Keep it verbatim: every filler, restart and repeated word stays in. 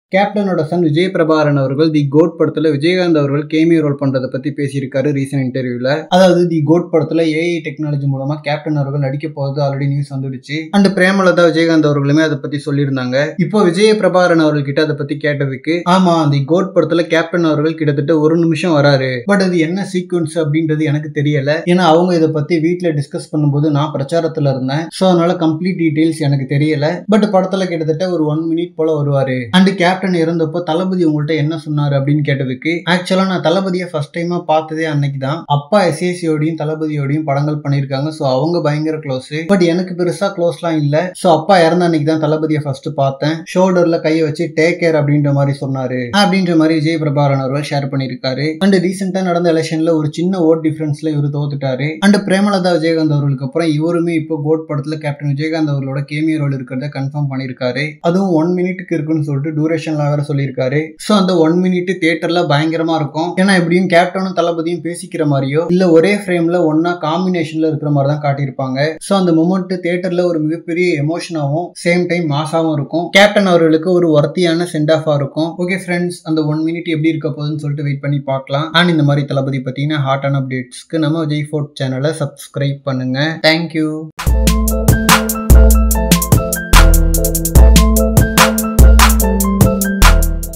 கேப்டனோட Sun Vijay Prabhakaran அவர்கள் தி GOAT படத்துல விஜயகாந்த் அவர்கள் கேமியோ ரோல் பண்றதை பத்தி பேசியிருக்காரு ரீசன்ட் இன்டர்வியூல. அதாவது தி கோட் படத்துல ஏஐ டெக்னாலஜி மூலமா கேப்டன் அவர்கள் நடிக்க போறது ஆல்ரெடி நியூஸ் வந்துடுச்சு. அண்ட் பிரேமலதா விஜயகாந்த் அவர்களுமே அதை பத்தி சொல்லியிருந்தாங்க. இப்போ விஜய பிரபாகரன் அவர்கள் கிட்ட அதை பத்தி கேட்டதுக்கு, ஆமா தி கோட் படத்துல கேப்டன் அவர்கள் கிட்டத்தட்ட ஒரு நிமிஷம் வராரு, பட் அது என்ன சீக்வன்ஸ் அப்படின்றது எனக்கு தெரியல. ஏன்னா அவங்க இதை பத்தி வீட்டுல டிஸ்கஸ் பண்ணும்போது நான் பிரச்சாரத்துல இருந்தேன். சோ அதனால கம்ப்ளீட் டீடைல்ஸ் எனக்கு தெரியல. பட் படத்துல கிட்டத்தட்ட ஒரு ஒன் மினிட் போல வருவாரு. அண்ட் கேப்டன் இருந்தப்போ தளபதி உங்கள்கிட்ட என்ன சொன்னாரு அப்படின்னு கேட்டதுக்கு, ஆக்சுவலா நான் தளபதியை ஃபர்ஸ்ட் டைமா பார்த்ததே அன்னைக்கு தான். அப்பா எஸ்ஏசியோடையும் தளபதியோடையும் படங்கள் பண்ணிருக்காங்க. சோ அவங்க பயங்கர க்ளோஸ். பட் எனக்கு பெருசா க்ளோஸ்லாம் இல்ல. சோ அப்பா இறந்த அன்னைக்கு தான் தளபதியை ஃபர்ஸ்ட் பார்த்தேன். ஷோல்டர்ல கையை வச்சு டேக் கேர் அப்படின்ற மாதிரி சொன்னாரு அப்படின்ற மாதிரி விஜய் பிரபாகரன் அவர்கள் ஷேர் பண்ணிருக்காரு. அண்ட் ரீசெண்டா நடந்த எலெக்ஷன்ல ஒரு சின்ன ஓட் டிஃபரன்ஸ்ல இவர் தோத்துட்டாரு. அண்ட் பிரேமலதா விஜயகாந்த் அவர்களுக்கு அப்புறம் இவருமே இப்போ கோட் படத்துல கேப்டன் விஜயகாந்த் அவர்களோட கேமியோ ரோல் இருக்கிறத கன்ஃபார்ம் பண்ணிருக்காரு. அதுவும் ஒன் மினிட்டுக்கு இருக்குன்னு சொல்லிட்டு டூரேஷன் வேற சொல்லியிருக்காரு. சோ அந்த ஒன் மினிட் தியேட்டர்ல பயங்கரமா இருக்கும். ஏன்னா எப்படியும் கேப்டனும் தளபதியும் பேசிக்கிற மாதிரியோ இல்ல ஒரே ஃப்ரேம்ல ஒன்னா காம்பினேஷன்ல இருக்கிற மாதிரி தான் காட்டியிருப்பாங்க. சோ அந்த மொமெண்ட் தியேட்டர்ல ஒரு மிகப்பெரிய எமோஷனாவும் சேம் டைம் மாசாவும் இருக்கும். கேப்டன் அவர்களுக்கு ஒரு வர்த்தியான சென்ட் ஆஃபா இருக்கும். ஓகே ஃப்ரெண்ட்ஸ், அந்த ஒன் மினிட் எப்படி இருக்க போகுதுன்னு சொல்லிட்டு வெயிட் பண்ணி பார்க்கலாம். அண்ட் இந்த மாதிரி தளபதி பத்தின ஹாட்டான அப்டேட்ஸ்க்கு நம்ம விஜய் ஃபோர்ட் சேனலை சப்ஸ்கிரைப் பண்ணுங்க. தேங்க்யூ.